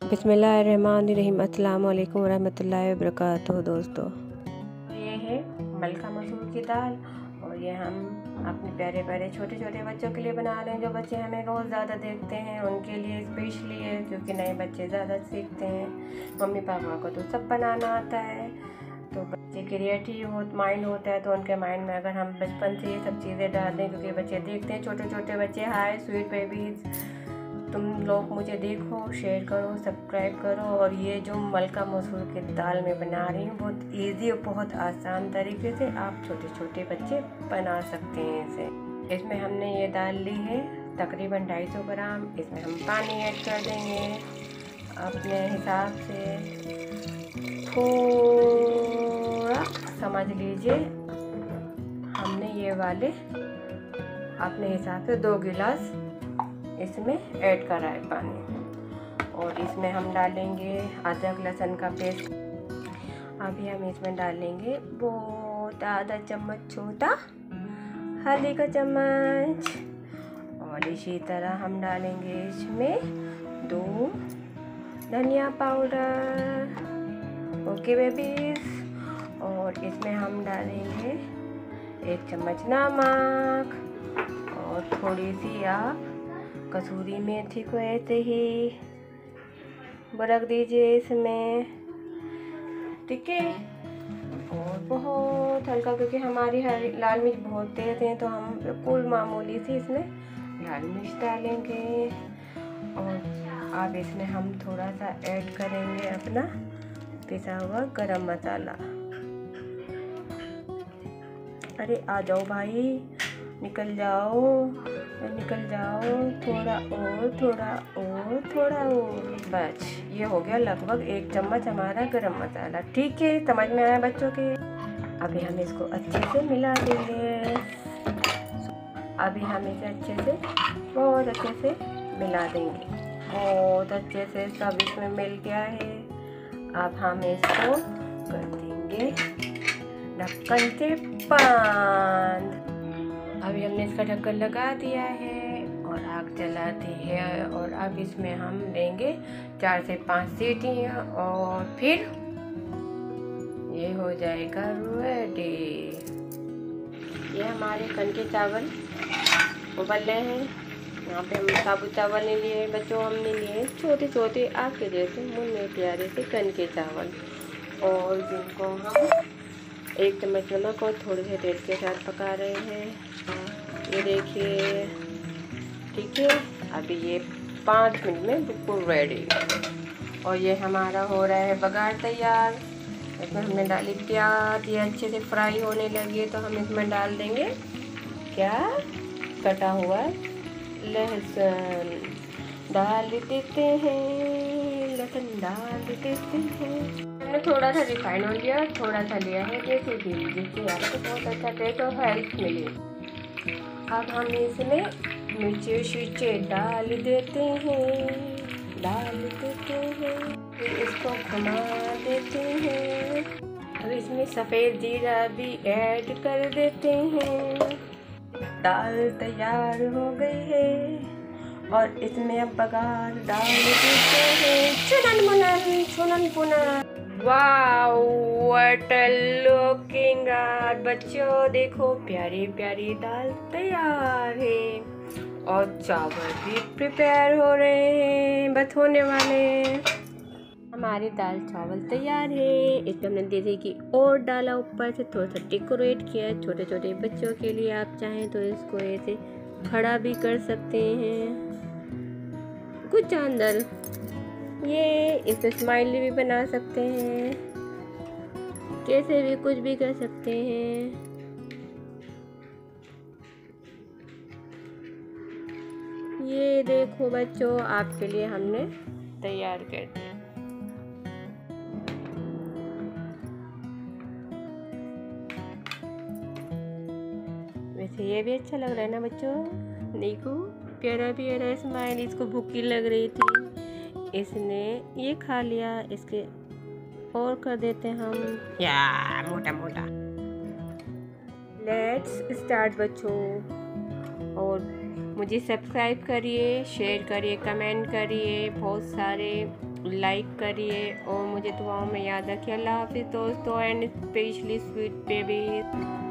बिस्मिल्लाहिर्रहमानिर्रहीम। अस्सलाम वालेकुम रहमतुल्लाहि व बरकातुहू। दोस्तों, ये है मलका मसूर की दाल और ये हम अपने प्यारे प्यारे छोटे छोटे बच्चों के लिए बना रहे हैं। जो बच्चे हमें रोज़ ज़्यादा देखते हैं उनके लिए स्पेशली है, क्योंकि नए बच्चे ज़्यादा सीखते हैं। मम्मी पापा को तो सब बनाना आता है, तो बच्चे क्रिएटिव माइंड होता है, तो उनके माइंड में अगर हम बचपन से ये सब चीज़ें डाल दें, क्योंकि बच्चे देखते हैं, छोटे छोटे बच्चे। हाय स्वीट बेबीज़, तुम लोग मुझे देखो, शेयर करो, सब्सक्राइब करो। और ये जो मलका मसूर की दाल में बना रही हूँ, बहुत इजी और बहुत आसान तरीके से आप छोटे छोटे बच्चे बना सकते हैं इसे। इसमें हमने ये दाल ली है तकरीबन 250 ग्राम। इसमें हम पानी ऐड कर देंगे अपने हिसाब से, थोड़ा समझ लीजिए। हमने ये वाले अपने हिसाब से 2 गिलास इसमें ऐड करा है पानी। और इसमें हम डालेंगे अदरक लहसुन का पेस्ट। अभी हम इसमें डालेंगे बहुत आधा चम्मच छोटा हल्दी का चम्मच, और इसी तरह हम डालेंगे इसमें 2 धनिया पाउडर। Okay babies. और इसमें हम डालेंगे 1 चम्मच नमक और थोड़ी सी आप कसूरी मेथी को ऐसे ही बरक दीजिए इसमें, ठीक है। और बहुत हल्का, क्योंकि हमारी हरी लाल मिर्च बहुत तेज है, तो हम बिल्कुल मामूली सी इसमें लाल मिर्च डालेंगे। और अब इसमें हम थोड़ा सा ऐड करेंगे अपना पिसा हुआ गरम मसाला। अरे आ जाओ भाई, निकल जाओ निकल जाओ, थोड़ा और थोड़ा और थोड़ा और, बस ये हो गया लगभग 1 चम्मच हमारा गरम मसाला। ठीक है, समझ में आया बच्चों के। अभी हम इसको अच्छे से मिला देंगे। अभी हम इसे अच्छे से, बहुत अच्छे से मिला देंगे। बहुत अच्छे से सब इसमें मिल गया है। अब हम इसको कर देंगे ढक्कन से बंद। अभी हमने इसका ढक्कन लगा दिया है और आग जला दी है। और अब इसमें हम देंगे 4 से 5 सीटियाँ और फिर ये हो जाएगा रेडी। ये हमारे कन के चावल उबल रहे हैं। यहाँ पे हम साबुत चावल नहीं लिए बच्चों, हमने लिए छोटे छोटे आपके जैसे मुन्ने प्यारे से कन के चावल, और जिनको हम 1 चम्मच नमक और थोड़े से तेल के साथ पका रहे हैं। ये देखिए, ठीक है। अभी ये 5 मिनट में बिल्कुल रेडी। और ये हमारा हो रहा है बघार तैयार। इसमें हमने डाली प्याज, ये अच्छे से फ्राई होने लगी है, तो हम इसमें डाल देंगे क्या, कटा हुआ लहसुन डाल देते हैं। लहसुन डाल देते हैं। हमने थोड़ा सा रिफाइंड ऑयल लिया, थोड़ा सा लिया है देसी घी, जिससे आपको बहुत अच्छा टेस्ट और हेल्थ मिले। अब हम इसमें मिर्ची शीचे डाल देते हैं, फिर इसको घुमा देते हैं। अब इसमें सफ़ेद जीरा भी ऐड कर देते हैं। दाल तैयार हो गई है और इसमें अब बघार डाल देते हैं। चुनन पुनन। Wow, what a looking good. बच्चों देखो, प्यारी प्यारी दाल तैयार है और चावल भी प्रिपेयर हो रहे हैं, बस होने वाले। हमारी दाल चावल तैयार है। इसमें हमने देसी घी और डाला ऊपर से, थोड़ा सा डेकोरेट किया। छोटे छोटे बच्चों के लिए आप चाहें तो इसको ऐसे खड़ा भी कर सकते हैं, कुछ अंदर। ये इसे स्माइली भी बना सकते हैं, कैसे भी कुछ भी कर सकते हैं। ये देखो बच्चों, आपके लिए हमने तैयार कर दिया। वैसे ये भी अच्छा लग रहा है ना बच्चों, देखो प्यारा प्यारा स्माइल। इसको भूखी लग रही थी, इसने ये खा लिया। इसके और कर देते हम या मोटा मोटा। लेट्स स्टार्ट बच्चों। और मुझे सब्सक्राइब करिए, शेयर करिए, कमेंट करिए, बहुत सारे लाइक करिए और मुझे दुआओं में याद रखिए। अल्लाह हाफिज़ दोस्तों एंड स्पेशली स्वीट बेबी।